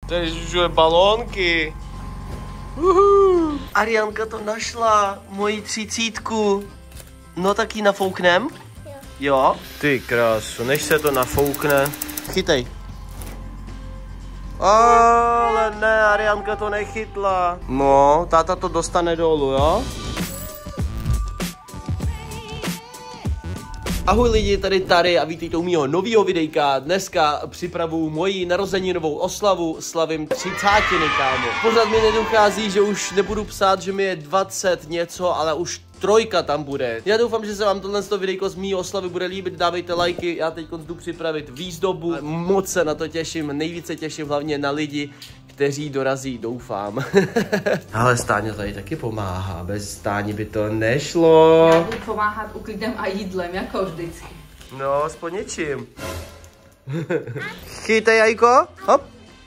Tady žuje balónky. Ariánka to našla, moji 30. No tak ji nafouknem? Jo. Ty krásu, než se to nafoukne. Chytej. Ale ne, Ariánka to nechytla. No, táta to dostane dolů, jo? Ahoj lidi, tady a vítejte u mýho novýho videjka. Dneska připravuju moji narozeninovou oslavu, slavím 30, kámo. Pořád mi nedochází, že už nebudu psát, že mi je 20 něco, ale už 3 tam bude. Já doufám, že se vám tohle videjko z mý oslavy bude líbit, dávejte lajky, já teď jdu připravit výzdobu. Moc se na to těším, nejvíce těším hlavně na lidi, kteří dorazí, doufám. Ale Stáňa tady taky pomáhá, bez Stáni by to nešlo. Já budu pomáhat uklidem a jídlem, jako vždycky. No, aspoň něčím. Chytej, jajko, hop.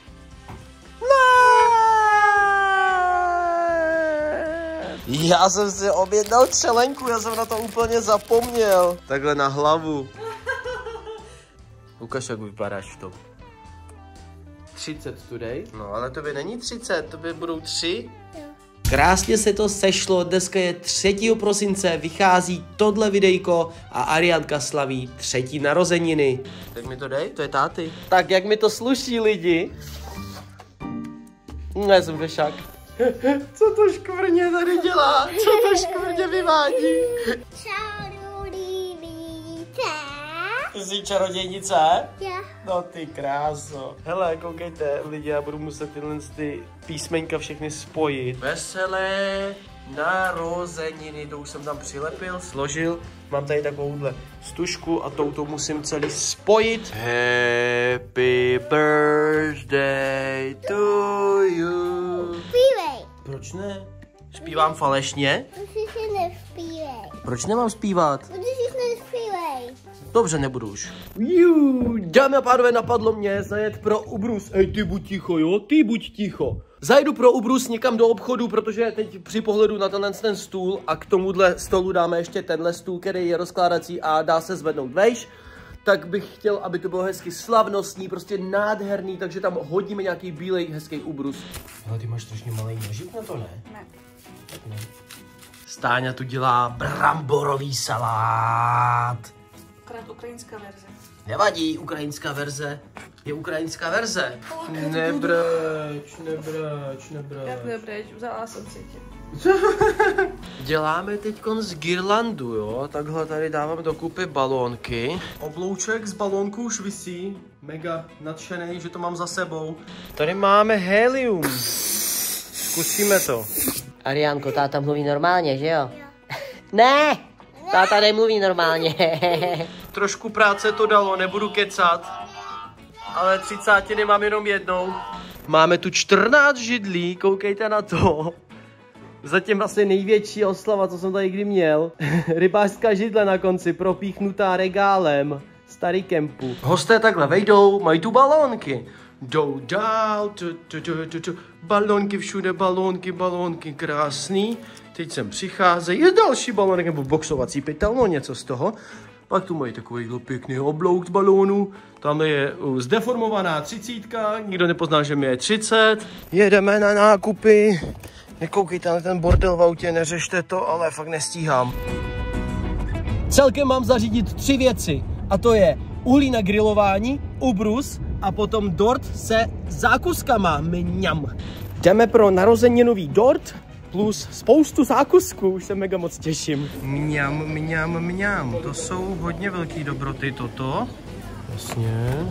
Já jsem si objednal čelenku, já jsem na to úplně zapomněl. Takhle na hlavu. Ukaž, jak vypadáš v tom. 30 today? No, ale to by není 30, to by budou 3. Krásně se to sešlo, dneska je 3. prosince, vychází tohle videjko a Ariánka slaví 3. narozeniny. Tak mi to dej, to je táty. Tak jak mi to sluší, lidi? No, já jsem fešák. Co to škvrně tady dělá? Co to škvrně vyvádí? Ty jsi čarodějnice? Jo. No ty kráso. Hele, koukejte, lidi, já budu muset tyhle písmenka všechny spojit. Veselé narozeniny, to už jsem tam přilepil, složil. Mám tady takovouhle stužku a touto musím celý spojit. Happy birthday to you. Zpívej. Proč ne? Zpívám falešně? Protože nevzpívej. Proč nemám zpívat? Protože nevzpívej. Dobře, nebudu už. Dámy a pánové, napadlo mě zajet pro ubrus. Ej, ty buď ticho, jo? Ty buď ticho. Zajedu pro ubrus někam do obchodu, protože teď při pohledu na ten stůl a k tomuhle stolu dáme ještě tenhle stůl, který je rozkládací a dá se zvednout vejš. Tak bych chtěl, aby to bylo hezky slavnostní, prostě nádherný, takže tam hodíme nějaký bílej, hezký ubrus. Ale ty máš strašně malý nožík na to, ne? Ne. Tak ne. Stáňa tu dělá bramborový salát. Akorát ukrajinská verze. Nevadí, ukrajinská verze je ukrajinská verze. Nebreč. Jak nebreč, vzala jsem si tě. Děláme teďkon z girlandu, jo? Takhle tady dávám dokupy balónky. Oblouček z balónku už visí. Mega nadšený, že to mám za sebou. Tady máme helium. Zkusíme to. Ariánko, táta mluví normálně, že jo? Ne! Táta nemluví normálně. Trošku práce to dalo, nebudu kecat. Ale 30 mám jenom jednou. Máme tu 14 židlí, koukejte na to. Zatím vlastně největší oslava, co jsem tady kdy měl. Rybářská židle na konci, propíchnutá regálem. Starý kempu. Hosté takhle vejdou, mají tu balónky. Jdou dál, balónky všude, balónky, krásný. Teď sem přicházejí, je další balónek, nebo boxovací pytel, no něco z toho. Pak tu mají takovýhle pěkný oblouk z balónu. Tam je zdeformovaná 30, nikdo nepozná, že mi je 30. Jedeme na nákupy. Nekoukejte na ten bordel v autě, neřešte to, ale fakt nestíhám. Celkem mám zařídit 3 věci. A to je uhlí na grilování, ubrus a potom dort se zákuskama. Mňam. Jdeme pro narozeninový dort plus spoustu zákusků. Už se mega moc těším. Mňam. To jsou hodně velký dobroty toto. Jasně.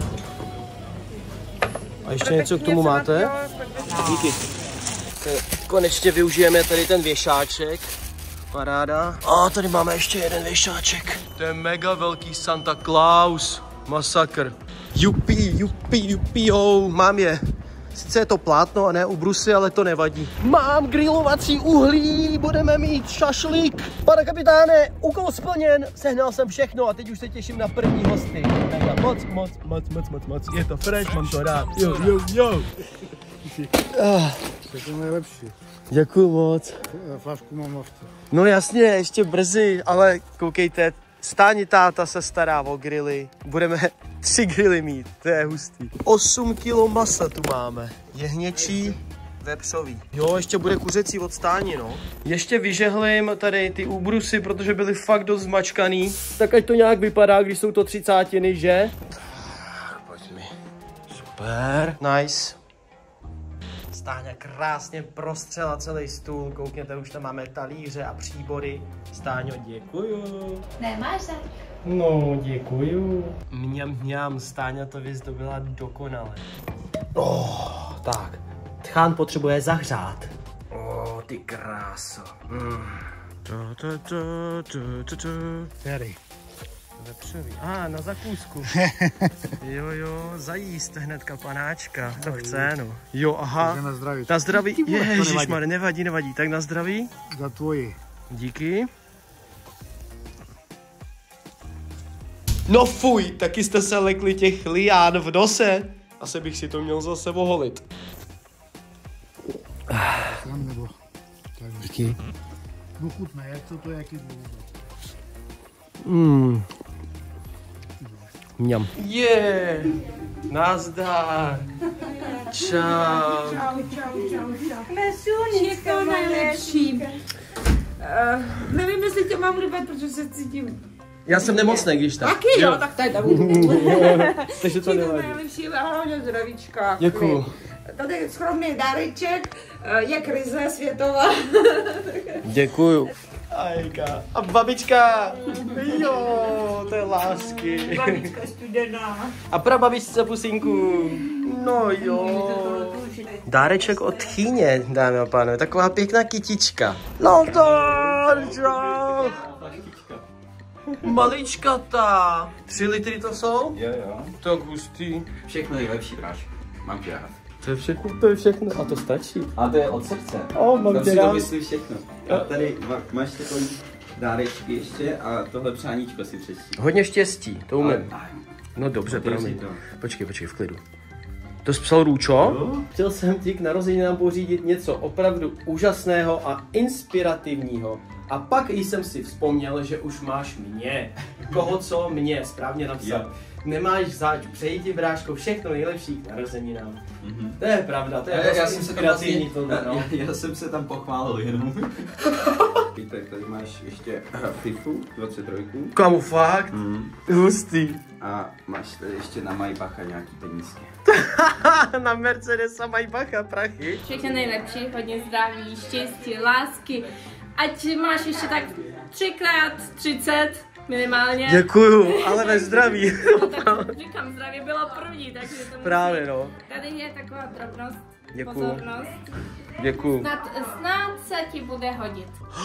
A ještě něco k tomu máte? Díky. Konečně využijeme tady ten věšáček. Paráda. A tady máme ještě jeden věšáček. To je mega velký Santa Claus. Masakr. Jupi, ho, mám je. Sice je to plátno a ne ubrusy, ale to nevadí. Mám grilovací uhlí, budeme mít šašlík. Pane kapitáne, úkol splněn, sehnal jsem všechno a teď už se těším na první hosty. Moc. Je to fresh, mám to rád. Jo. To je to nejlepší. Děkuju moc. Flašku mám v. No jasně, ještě brzy, ale koukejte, Stáni táta se stará o grily. Budeme 3 grily mít, to je hustý. 8 kilo masa tu máme. Jehněčí, vepřový. Jo, ještě bude kuřecí od Stáni, no. Ještě vyžehlím tady ty úbrusy, protože byly fakt dost zmačkaný. Tak ať to nějak vypadá, když jsou to 30, že? Pojď mi. Super. Nice. Stáňa krásně prostřela celý stůl. Koukněte, už tam máme talíře a příbory. Stáňo, děkuju. Nemáš za? No, děkuju. Mňam, Stáňa to vyzdobila dokonale. Tak. Tchán potřebuje zahřát. Ty kráso. Tady. Vepřový. Na zakůzku. Jo, zajíst hnedka panáčka. To chce, no. Jo, aha. Na zdraví. Na zdraví. Ježišmar, nevadí. Tak na zdraví. Za tvoji. Díky. No fuj, taky jste se lekli těch lián v nose. Asi bych si to měl zase oholit. Tam nebo... Díky. No chutné, jak to je, jaký dlouho. Mňam. Nazdar. Čau. Všechno nejlepší. Nevím, jestli tě mám líbit, protože se cítím. Já jsem nemocný, když tak. Taky jo, tak tady Takže to nevadí. nejlepší a hlavně zdravíčka. Děkuju. Tady je skromný dáreček, je krize světová. Děkuju. Ajka. A babička. Jo, to je lásky. Babička studená. A prababičce pusinku. No jo. Dáreček od Tchýně, dámy a pánové. Taková pěkná kytička. No to, čau. Maličkatá. 3 litry to jsou? Jo. Tak hustý. Všechno nejlepší, bráš. Mám tě rád. To je všechno. A to stačí. A to je od srdce. Mám tam tě si rád. to myslí všechno. A tady máš takový dárečky ještě a tohle přáníčko si přečti. Hodně štěstí, to umím. No dobře, promiň. Počkej, v klidu. To jsi psal Růčo? Chtěl jsem ti k narozeninám pořídit něco opravdu úžasného a inspirativního. A pak jsem si vzpomněl, že už máš mě. Koho co? Mě, správně napsat. Nemáš zač, přeji ti, bráško, všechno nejlepší k narozeninám. To je pravda, to je já jsem se tam vlastně, no. já jsem se tam pochválil jenom. Víte, tady máš ještě FIFU 23. Kamu fakt? Hustý. A máš tady ještě na Maybacha nějaký penízky. Na Mercedesa Maybacha prachy. Všechno nejlepší, hodně zdraví, štěstí, lásky. Ať máš ještě tak 3x30 minimálně. Děkuju, ale ve zdraví. No, tak říkám, zdraví bylo první, takže to musí... Právě, no. Tady je taková drobnost, Děkuju. pozornost. Děkuju. Snad se ti bude hodit.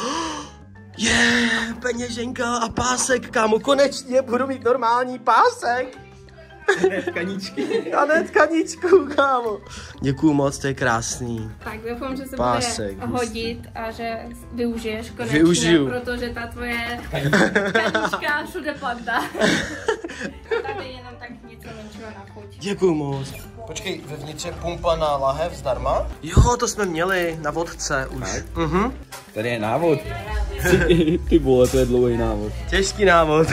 Peněženka a pásek, kámo, konečně budu mít normální pásek. Ne tkaničky. A ne tkaničku, kámo. Děkuju moc, to je krásný. Tak doufám, že se Pásek, bude hodit a že využiješ konečně, Využiju. protože ta tvoje kanička všude padá. Tady jenom tak něco menšího na chuť. Děkuju moc. Počkej, vevnitř je pumpa na lahev zdarma? Jo, to jsme měli na vodce už. Tady je návod. Ty vole, to je dlouhý návod. Těžký návod.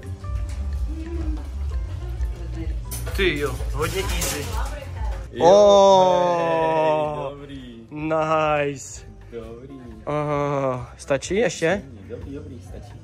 Ty jo, hodně easy. Dobrý. Nice. Dobrý. Stačí ještě? Dobrý, stačí.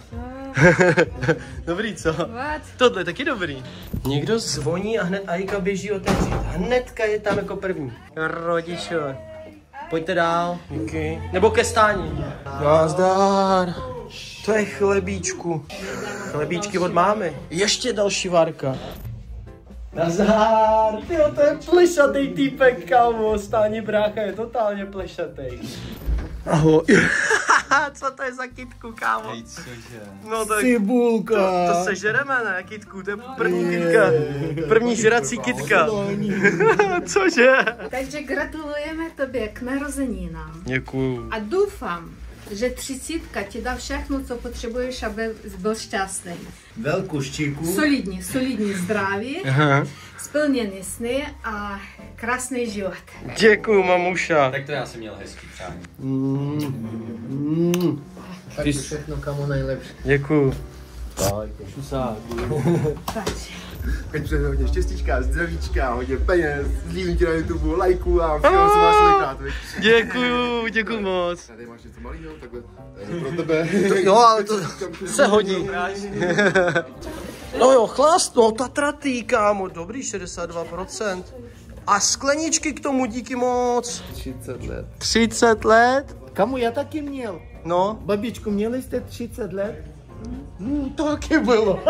Dobrý, co? Tohle je taky dobrý. Někdo zvoní a hned Ajka běží otevřít. Hnedka je tam jako první. Rodiče. Pojďte dál. Díky. Nebo ke stání. Nazdar. To je chlebíčku. Chlebíčky od mámy. Ještě další várka. Nazdar. Tyjo, to je plešatý týpek, kámo. Stání brácha je totálně plešatý. Ahoj. Co to je za kytku, kámo? Hej, cože? No tak Cibulka. to sežereme, ne, kytku, to je první kytka. První žrací kytka. Cože? Takže gratulujeme tobě k narozeninám. Děkuju. A doufám, že 30 ti dá všechno, co potřebuješ, aby byl šťastný. Velkou štíku. Solidní zdraví, splněný sny a krásný život. Děkuju, mamuša. Tak to já jsem měl hezký přání. Ty Všechno, kamo nejlepší. Děkuju. Šusák. Ať přeje hodně štěstíčka, zdravíčka, hodně peněz, sdílím ti na YouTube, lajku a všeho si máš tolikrát, viď? Děkuju moc. Tady máš něco malýho, takhle, to je pro tebe. Jo, ale to se hodí. No jo, chlast, no Tatratý, kámo, dobrý, 62%. A skleničky k tomu, díky moc. 30 let. 30 let? Kamu, já taky měl. No. Babičku, měli jste 30 let? To taky bylo.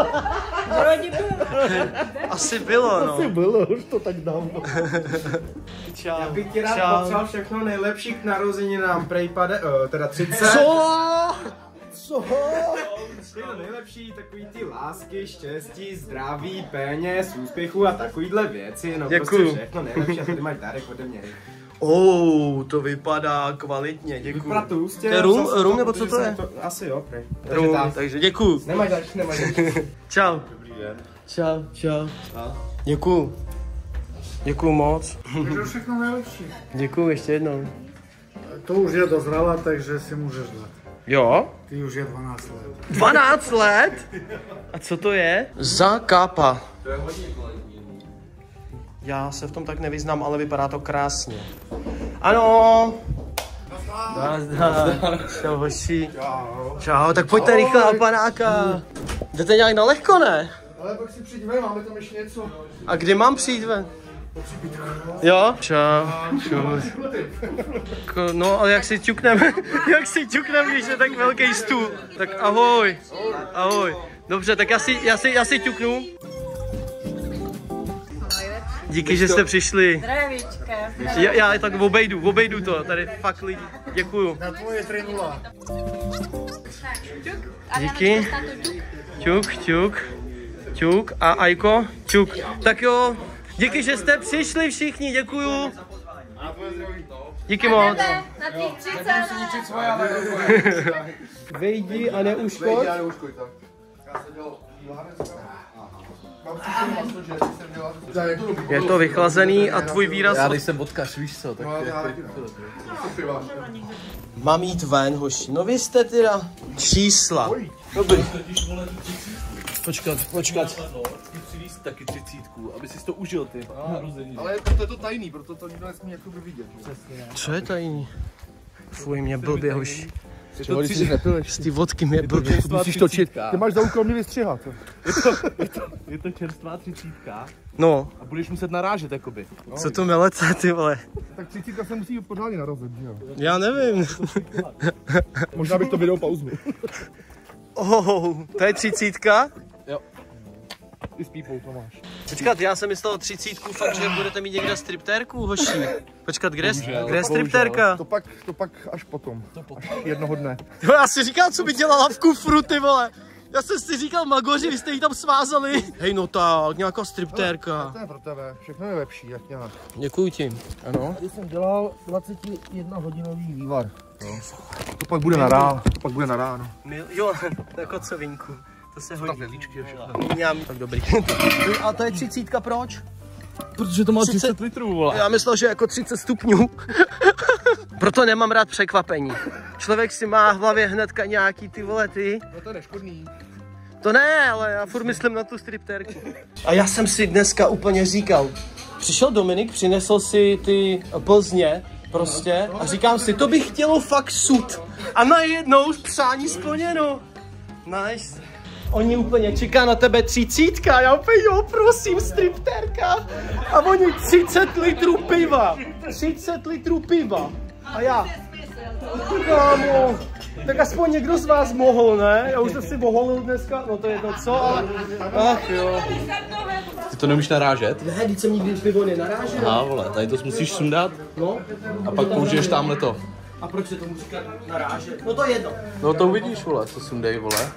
Asi bylo, no. Asi bylo, už to tak dávno. Čau. Já bych ti rád popřál všechno nejlepší k narozeninám, prej teda 30. Co? Všechno nejlepší, takový ty lásky, štěstí, zdraví, peněz, úspěchu a takovýhle věci. No Děkuju. prostě všechno nejlepší a tady máš dárek ode mě. To vypadá kvalitně, děkuju. Vypadá to ústě. To je rum nebo co to je? Asi jo, prej. Rum, takže děkuju. Nemáš další. Čau. Dobrý den. Čau. Děkuju moc. Takže všechno nejlepší. Děkuju ještě jednou. To už je dozrala, takže si můžeš dát. Jo? Ty už je 12 let. 12 let? A co to je? Zakápa. To je hodně kvalitní. Já se v tom tak nevyznám, ale vypadá to krásně. Ano. Nazdar. Čau, hoši. Čau, tak pojďte rychle na panáka. Jdete nějak na lehko, ne? Ale pak si přijď ven, máme tam ještě něco. A kdy mám přijít ven? Jo? Čau. No, ale jak si ťuknem, když je tak velký stůl. Tak ahoj. Dobře, tak já si ťuknu. Díky, že jste přišli. Zdravíčka. Já tak obejdu to, tady fakt lidi. Děkuju. Na tvoje 3-0. Díky. Ťuk. A Ajko, ťuk. Tak jo, díky, že jste přišli všichni, děkuju. Díky moc. Na těch 30 let. Vejdi a neuškoď. Je to vychlazený a tvůj výraz... Já nejsem vodkař, víš co, tak Mám jít ven, hoši. No vy jste teda čísla. Dobrý. Počkat. přivést taky 30, aby si to užil, ty. Ale to je to tajný, proto to nikdo nesmí jakoby vidět. Co je tajný? Fuj, mě blbě, hoši. Z ty vodky mě blbě. Musíš točit. Ty máš za úkol mě vystřihat. Je to čerstvá 30. No. A budeš muset narážet, jakoby. No, co to melece, ty vole? Tak 30 se musí pořádně narazit, že jo? Já nevím. Možná bych to video pauzu. To je 30? Jo. I s pípou to máš. Počkat, já jsem myslel 30, fakt, že budete mít někde striptérku, hoši. Počkat, kde je striptérka? To pak až potom. Až jednoho dne. Jo, já si říkal, co by dělala v kufru, ty vole. Já jsem si říkal, magoři, vy jste ji tam svázali. Hej, no tak, nějaká striptérka. To je pro tebe, všechno je lepší, jak nějak. Děkuji ti. Ano. Tady jsem dělal 21 hodinový vývar. No. To pak bude na ráno. Jo, na kocovinku. To se hodí. Líčky a všechno. Tak dobrý. A to je 30, proč? Protože to má 30 litrů, vole. Já myslel, že jako 30 stupňů. Proto nemám rád překvapení. Člověk si má v hlavě hnedka nějaký ty vole ty. No to je neškodný. To ne, ale já furt myslím na tu striptérku. A já jsem si dneska úplně říkal, přišel Dominik, přinesl si ty Plzně prostě a říkám si, to bych chtělo fakt sud. A najednou přání splněno. Nice. Oni úplně čeká na tebe 30, já úplně jo, prosím, striptérka. A oni 30 litrů piva. 30 litrů piva. A já, kámo, tak aspoň někdo z vás mohl, ne? Já už jsem si oholil dneska, no to je jedno co, ale ach jo. Ty to nemůžeš narážet? Ne, když jsem nikdy pivo nenarážel. Aha, vole, tady to musíš sundat. No. A pak použiješ tamhle to. A proč se tomu říká narážet? No to je jedno. No to uvidíš, vole, co sundej, vole.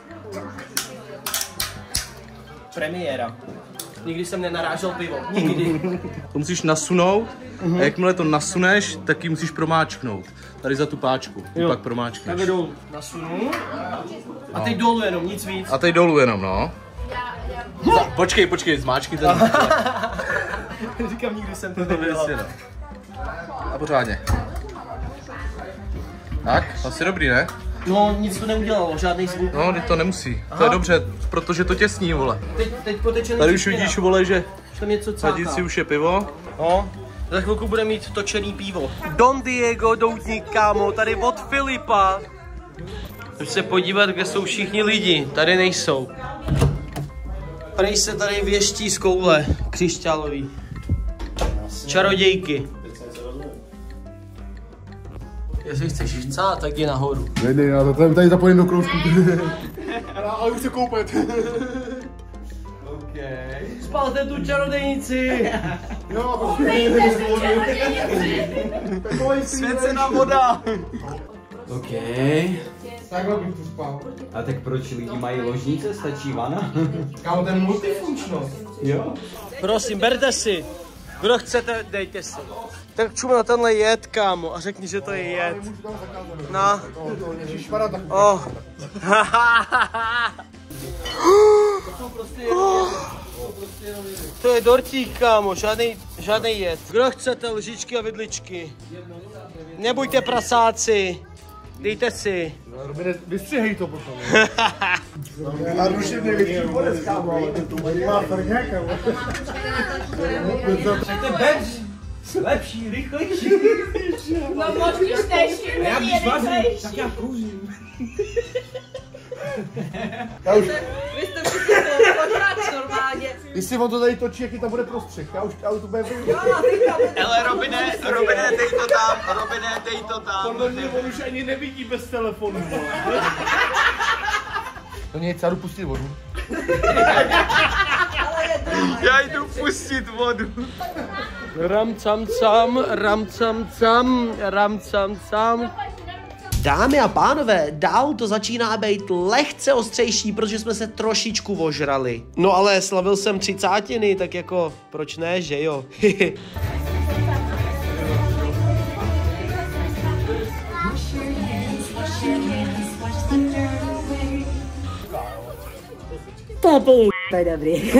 Premiéra. Nikdy jsem nenarážel pivo. Nikdy. To musíš nasunout a jakmile to nasuneš, tak ji musíš promáčknout. Tady za tu páčku, ty pak promáčkneš. Takhle dolů nasunu. A teď dolů jenom, nic víc. A teď dolů jenom, no. Počkej, zmáčkni ten. Říkám, nikdy jsem to nedělal. A pořádně. Tak, asi dobrý, ne? No, nic to neudělalo, žádný zvuk. No, to nemusí. To je dobře, protože to těsní, vole. Teď potečený. Tady už vidíš, vole, že tam něco cáká. Hadici už je pivo. No, za chvilku bude mít točený pivo. Don Diego doutník, kámo, tady od Filipa. Můžeš se podívat, kde jsou všichni lidi. Tady nejsou. Prej se tady věští z koule křišťálový. Čarodějky. Jestli chceš chcát, tak jdi nahoru. Ne, já to tady zapojím do kroužku. Ale už se koupet. Spalte tu čarodějnici. Jo, Svěcená voda. OK. Takhle bych tu spal. A tak proč lidi mají ložnice? Stačí vana? Kámo, ten multifunkčnost. Jo. Prosím, berte si. Kdo chcete, dejte si. Tak čum na tenhle jed, kámo, a řekni, že to je jed. No. Oh. To je dortík, kámo, žádný jed. Kdo chcete lžičky a vidličky? Nebuďte prasáci. Dejte si. Vystřihej to potom. Já ruším největší podec, kámo, ale to má frňák, kámo. Řekněte bench. Lepší, rychlejší. No možnější, Já když vařím, tak já kouřím. Já už... Vy jste všichni pořád normálně. Když si on to tady točí, jaký tam bude prostřih. Já už to bude vidět. Hele, Robine, dej to tam, Robine, dej to tam. Podle mě on už ani nevidí bez telefonu. To nic, já jdu pustit vodu. Já jdu pustit vodu. Ram cam cam, ram cam cam, ram cam cam. Dámy a pánové, dál to začíná být lehce ostřejší, protože jsme se trošičku ožrali. No ale slavil jsem 30, tak jako proč ne, že jo? To je dobrý.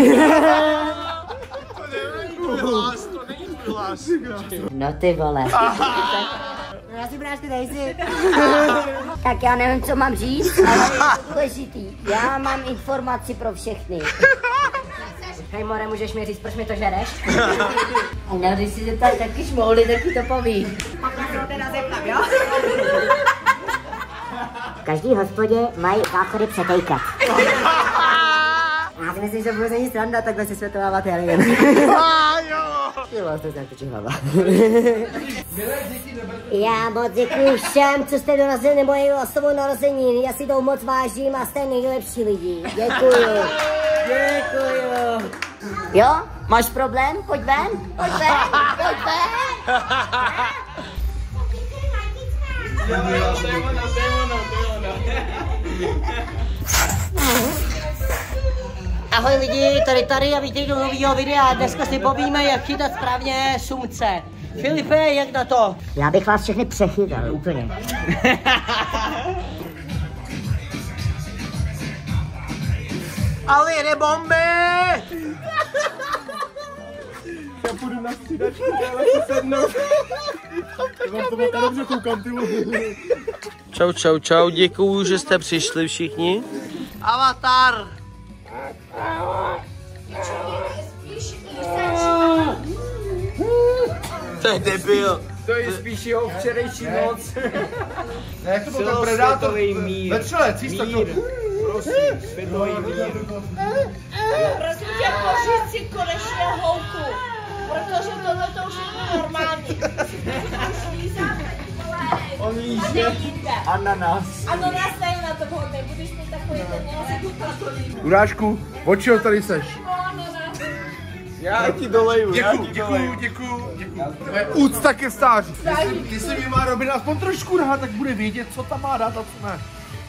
No ty vole. Já si brášku, dej si. Tak já nevím, co mám říct, ale je to důležitý. Já mám informaci pro všechny. Hej more, můžeš mi říct, proč mi to žereš? No, když si zeptáš taky šmouly, tak ti to poví. Pak já se ho teda zeptám, jo? V každý hospodě mají záchody přetejkat. Já si myslím, že bude za ní sranda takhle si světovávat Alien. Jo, to je tak hlava. Já moc děkuju všem, co jste dorazili na moje oslavou narozeniny. Já si to moc vážím a jste nejlepší lidi. Děkuju. Děkuju. Jo? Máš problém? Pojď ven. Pojď ven. Pojď ven. Ahoj lidi, tady a vítej do nového videa. Dneska si povíme, jak chytat správně sumce. Filipe, jak na to? Já bych vás všechny přechytal, úplně. Ale jede bomby! Já půjdu na střídačku, já si sednout. Já vám to tak dobře koukám, ty vole. Čau, čau, čau, děkuju, že jste přišli všichni. Avatar! To je debil. To je spíš jeho včerejší noc. Ne, jak to byl ten predátor? Mír. Vetřelec, císta to. Prosím, světový mír. Prosím tě, pořiď si konečně holku, protože tohle to už je normální. On líže ananas. Ananas není na to vhodné, budeš mít takový ten neozikutatolí. Urážku, od čeho tady seš? Já ti doleju, Děkuju. Úcta ke stáří. Ty se mi má Robin aspoň trošku dát, tak bude vědět, co tam má dát a co ne.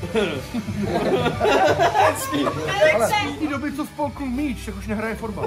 Ale v té doby, co spolknul míč, tak už nehraje fotbal.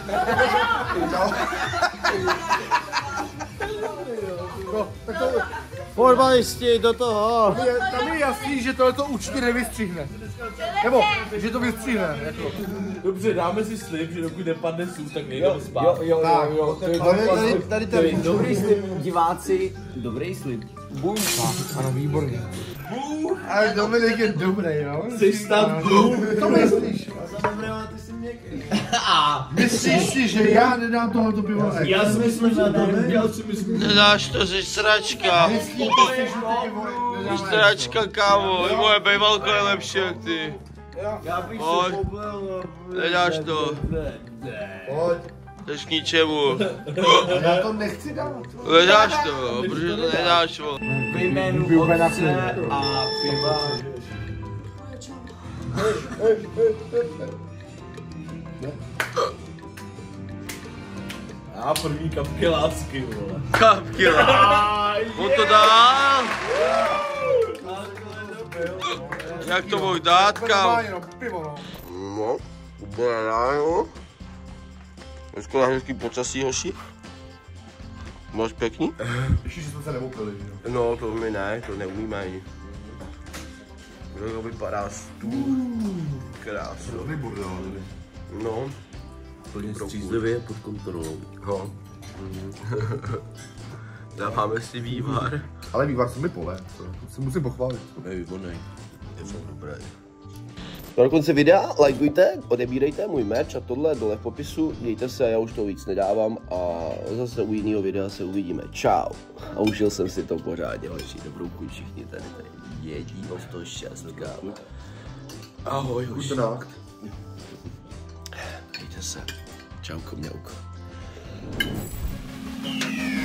No, tak to... Fotbalisti, do toho. Tam je jasný, že tohleto určitě nevystřihne. Nebo, že to vystřihne. Jako. Dobře, dáme si slib, že dokud nepadne sůz, tak nejdeme spát. Jo. Tady. Dobrý slib, diváci, dobrý slib. Ano, výborně. Ale Dominik je dobrý, no. Jsi tam To myslíš? Ty jsi měkký. Myslíš si, že já nedám tohoto pivo? Já si myslím, že to nedělal, si myslím. Nedáš to, jsi sračka. Jsi sračka, kámo. Moje bejvalko je lepší jak ty. Já bych Pojď. se poblil. Nedáš to. Pojď. Jdeš k ničemu. Já to nechci dát. Nedáš to, protože to nedáš, vole. Ve jménu otce a piva. A první kapky lásky, vole. Kapky on to dá. Jak to mohl dát, kámo? No, úplně ráno. Dneska na hezký počasí, hoši. Máš pěkný? Ještě, že jsme se nemoupili, jo. No, to my ne, to neumíme ani. To vypadá stůl. Krásno. Dobrý bordel, tady. No. Plně střízlivě pod kontrolou. No. Dáváme si vývar. Ale vývar se mi pole, to si musím pochválit. Je výborný. Je fakt dobré. Na konci videa lajkujte, odebírejte můj merch a tohle dole v popisu, mějte se, já už to víc nedávám a zase u jiného videa se uvidíme. Čau. A užil jsem si to pořádně, hoši, dobrou chuť všichni tady jedí o 106, kámo. Ahoj, hoši. Mějte se. Čauko, mňauko.